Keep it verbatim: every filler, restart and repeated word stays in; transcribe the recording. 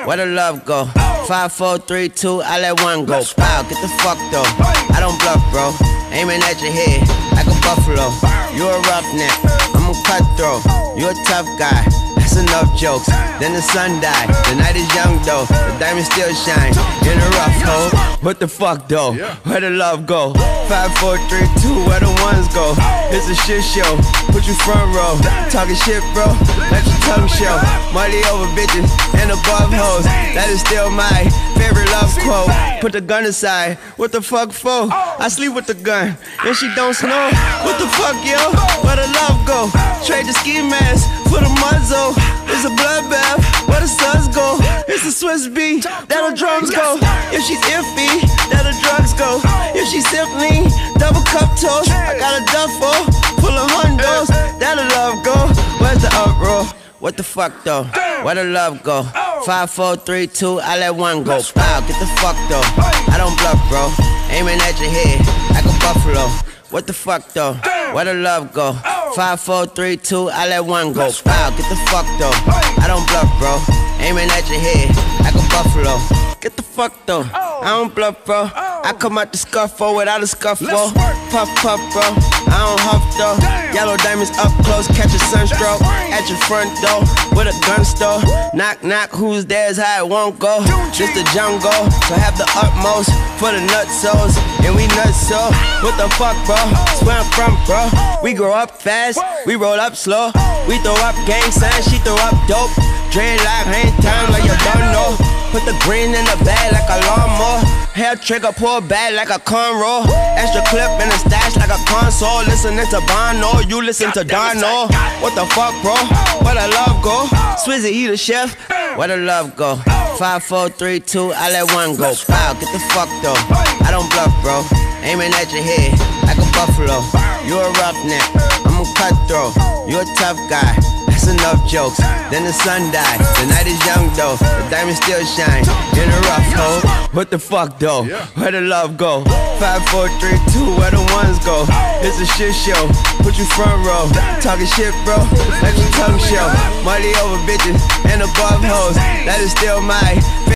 Where the love go? Five, four, three, two, I let one go. Wow, get the fuck though. I don't bluff, bro. Aiming at your head like a buffalo. You a roughneck, I'm a cutthroat. You a tough guy. That's enough jokes. Then the sun died. The night is young though. The diamond still shine in a rough hole. What the fuck though? Where the love go? Five, four, three, two, where the ones go? It's a shit show. Put you front row. Talking shit, bro. Let your tongue show. Money over bitches and above hoes. That is still my favorite love quote. Put the gun aside. What the fuck for? I sleep with the gun and she don't snow. What the fuck, yo? Where the love go? Trade the ski mask for the muzzle. It's a bloodbath. Where the suns go? It's the Swiss beat. That the drums go. If she's iffy, that the drugs go. If she's simply double cup toast, I got a duffel full of hundos. That the love go. Where's the uproar? What the fuck though? Where the love go? Five, four, three, two, I let one go. Wow, get the fuck though. I don't bluff, bro. Aiming at your head like a buffalo. What the fuck though? Where the love go? Five, four, three, two, I let one go. Wow, get the fuck though. I don't bluff, bro. Aiming at your head like a buffalo. Get the fuck though. I don't bluff, bro. I come out the scuffle without a scuffle. Puff, puff, bro. I don't huff though. Yellow diamonds up close, catch a sunstroke at your front door with a gun store. Knock, knock, who's there is how it won't go. Just the jungle, so have the utmost for the nutsos. And we nuts so. What the fuck, bro? That's where I'm from, bro. We grow up fast, we roll up slow. We throw up gang signs, she throw up dope. Dreadlock, hang time like you don't know. Put the green in the bag like a lawnmower. Hair trigger, pull back like a cornrow. Extra clip in the stash like a console. Listening to Bono, you listen to Dono. What the fuck, bro? Where the love go? Swizzy, he the chef. Where the love go? Five, four, three, two, I let one go. Wow, get the fuck though. I don't bluff, bro. Aiming at your head like a buffalo. You a roughneck, I'm a cutthroat. You a tough guy. That's enough jokes. Then the sun died. The night is young though. The diamond still shine in a rough hole. What the fuck though? Where the love go? Five, four, three, two, where the ones go? It's a shit show. Put you front row. Talking shit, bro. Let your tongue show. Money over bitches and above hoes. That is still my